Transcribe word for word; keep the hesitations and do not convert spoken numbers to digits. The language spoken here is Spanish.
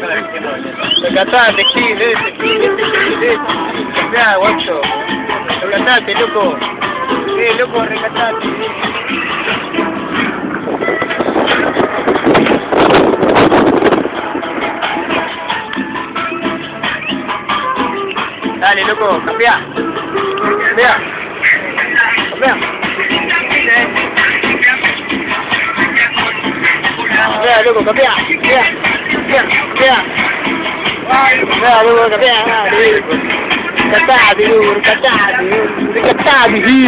Rescatate, sí, vete, sí, vete, vete. Cambiá, guacho. Rescatate, loco. Eh, loco, rescatate. Dale, loco, cambia. Cambia. Cambia. Cambia, loco, cambia. Cambia. Cambia. Cambia. Cambia, loco, cambia. Rescatate, loco, rescatate. Rescatate,